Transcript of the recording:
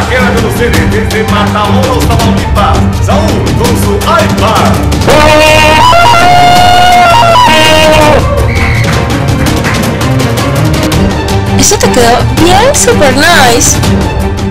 queda con ustedes desde Matamoros, Tamaulipas, Saúl con su iPad. Eso te quedó bien, super nice.